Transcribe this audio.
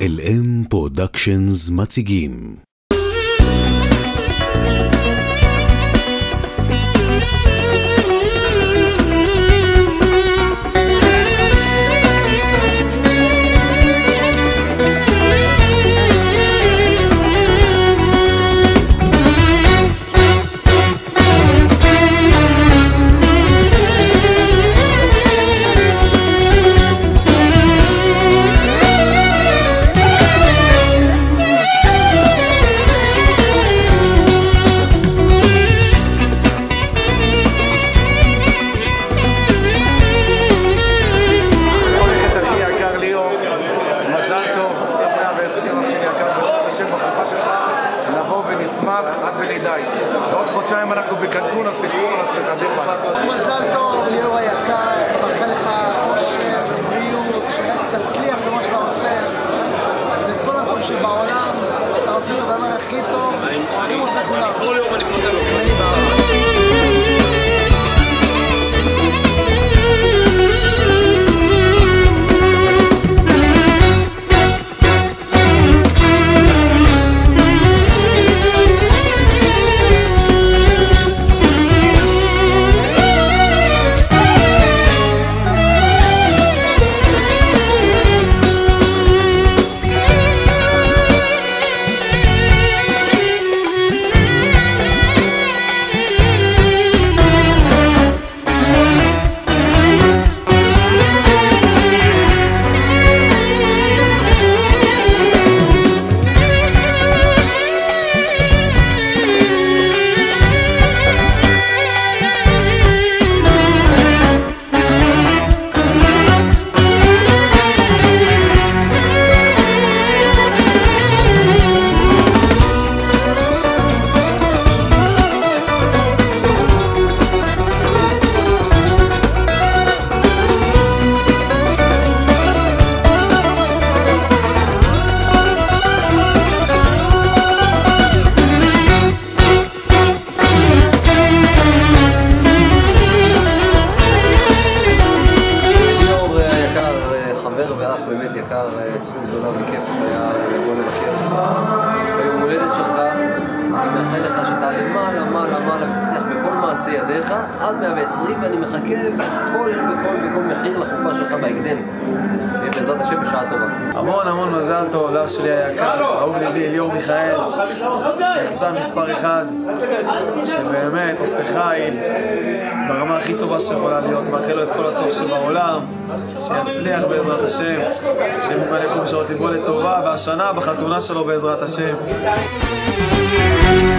LM פרודקשנס מציגים נשמח עד בלידי. בעוד חודשיים אנחנו בקנקון, אז תשמור על עצמך דרמה. מזל טוב, ליאור היקר, מאחל לך אושר, בריאות, שתצליח במה שאתה עושה, ואת כל הטוב שבעולם, אתה רוצה את הדבר הכי טוב, אוהבים אותך כולם. כל יום אני פותח לו. באמת יקר, זכות גדולה וכיף היה לבוא לבקר. ביום הולדת שלך, אני מאחל לך שתעלה מעלה ותצליח בכל מעשי ידיך עד 120, ואני מחכה בכל מחיר לחופה שלך בהקדם. בעזרת השם בשעה טובה. המון מזל טוב לאח שלי היקר, אהוב ליבי, ליאור מיכאל, יחצן מספר 1, שבאמת עושה חיל ברמה הכי טובה שיכולה להיות. מאחל לו את כל הטוב שבעולם, שיצליח בעזרת השם, שממלא כל שעות ליבו לטובה, והשנה בחתונה שלו בעזרת השם.